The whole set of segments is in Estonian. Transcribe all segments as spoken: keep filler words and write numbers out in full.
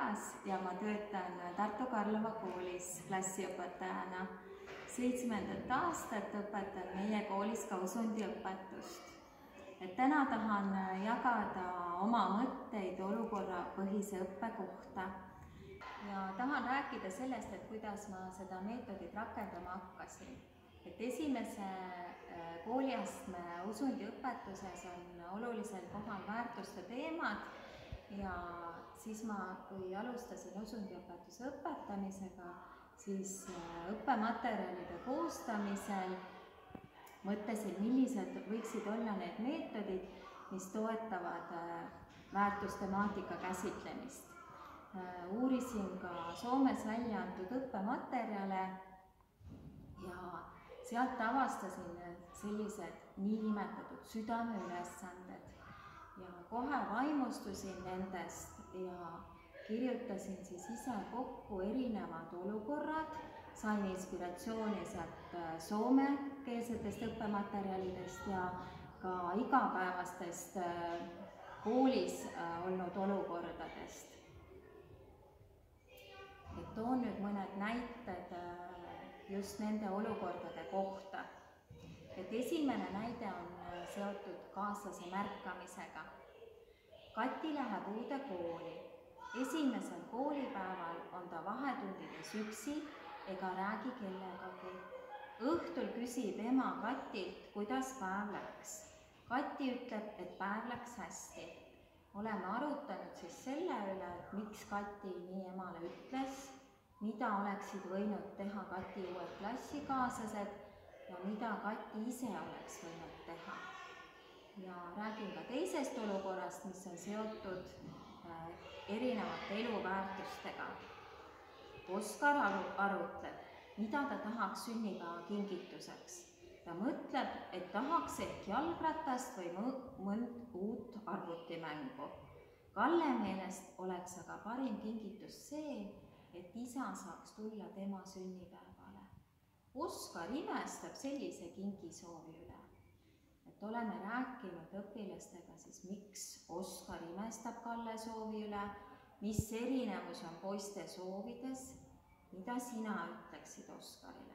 Kallas ja ma töötan Tartu Karlova koolis klassiõpetajana. seitsmendat aastat õpetan meie koolis ka usundiõpetust. Et täna tahan jagada oma mõtteid olukorrapõhise õppe kohta ja tahan rääkida sellest, et kuidas ma seda meetodit rakendama hakkasin. Et esimese kooliastme usundiõpetuses on olulisel kohal väärtuste teemad ja siis ma, kui alustasin usundiõpetuse õpetamisega, siis õppematerjalide koostamisel mõtlesin, millised võiksid olla need meetodid, mis toetavad väärtustemaatika käsitlemist. Uurisin ka Soomes välja antud õppematerjale ja sealt avastasin sellised niinimetatud südameülesanded ja kohe vaimustusin nendest ja kirjutasin siis ise kokku erinevad olukorrad, sain inspiratsiooni sealt soomekeelsetest õppematerjalidest ja ka igapäevastest koolis olnud olukordadest. Et toon nüüd mõned näited just nende olukordade kohta. Et esimene näide on seotud kaaslase märkamisega. Kati läheb uude kooli. Esimesel koolipäeval on ta vahetundides üksi ega räägi kellegagi. Õhtul küsib ema Katilt, kuidas päev läks. Kati ütleb, et päev läks hästi. Oleme arutanud siis selle üle, et miks Kati nii emale ütles, mida oleksid võinud teha Kati uued klassikaaslased ja mida Kati ise oleks võinud teha. Ja räägin ka teisest olukorrast, mis on seotud erinevate eluväärtustega. Oskar arutleb, mida ta tahaks sünnipäeva kingituseks. Ta mõtleb, et tahaks ehk jalgratast või mõnd uut arvutimängu. Kalle meelest oleks aga parim kingitus see, et isa saaks tulla tema sünnipäevale. Oskar imestab sellise kingisoovi üle. Et oleme rääkinud õpilastega siis, miks Oskar imestab Kalle soovi üle, mis erinevus on poiste soovides, mida sina ütleksid Oskarile.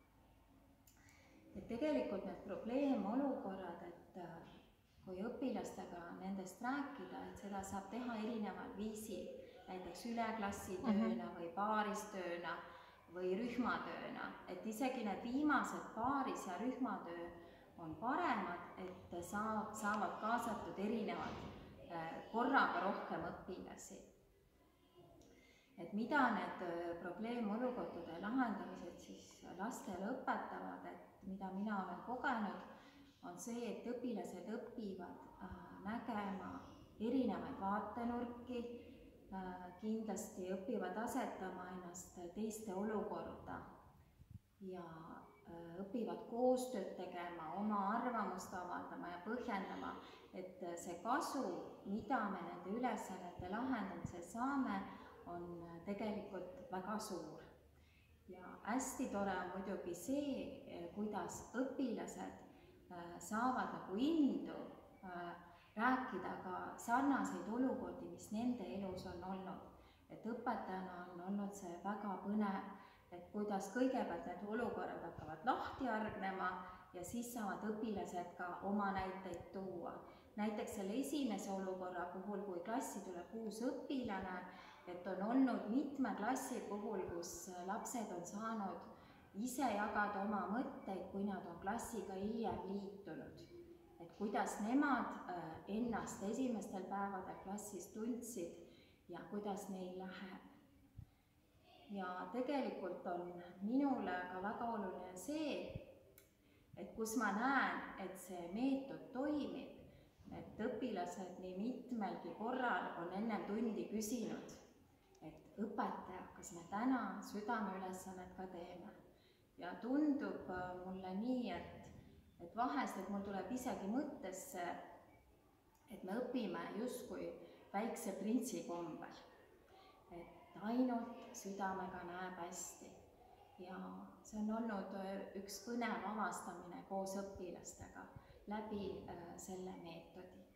Et tegelikult need probleemolukorrad, et kui õpilastega nendest rääkida, et seda saab teha erineval viisil, näiteks üleklassitööna või paaristööna või rühmatööna, et isegi need viimased paaris- ja rühmatöö on paremad, et saavad kaasatud erinevad korraga rohkem õpilasi. Et mida need probleemolukordade lahendamised siis lastele õpetavad, et mida mina olen kogenud, on see, et õpilased õpivad nägema erinevaid vaatenurki, kindlasti õpivad asetama ennast teiste olukorda ja õpivad koostööd tegema, oma arvamust avaldama ja põhjendama, et see kasu, mida me nende ülesannete lahendamisel saame, on tegelikult väga suur. Ja hästi tore on muidugi see, kuidas õpilased saavad nagu indu rääkida ka sarnaseid olukordi, mis nende elus on olnud. Et õpetajana on olnud see väga põnev, et kuidas kõigepealt need olukorrad hakkavad lahti hargnema ja siis saavad õpilased ka oma näiteid tuua. Näiteks selle esimese olukorra puhul, kui klassi tuleb uus õpilane, et on olnud mitme klassi puhul, kus lapsed on saanud ise jagada oma mõtteid, kui nad on klassiga hiljem liitunud. Et kuidas nemad ennast esimestel päevadel klassis tundsid ja kuidas neil läheb. Ja tegelikult on minule ka väga oluline see, et kus ma näen, et see meetod toimib, et õpilased nii mitmelgi korral on ennem tundi küsinud, et õpetaja, kas me täna südameülesannet ka teeme. Ja tundub mulle nii, et, et vahest, et mul tuleb isegi mõttesse, et me õpime justkui väikse printsi kombel. Et ainult südamega näeb hästi. Ja see on olnud üks põnev avastamine koos õpilastega läbi selle meetodi.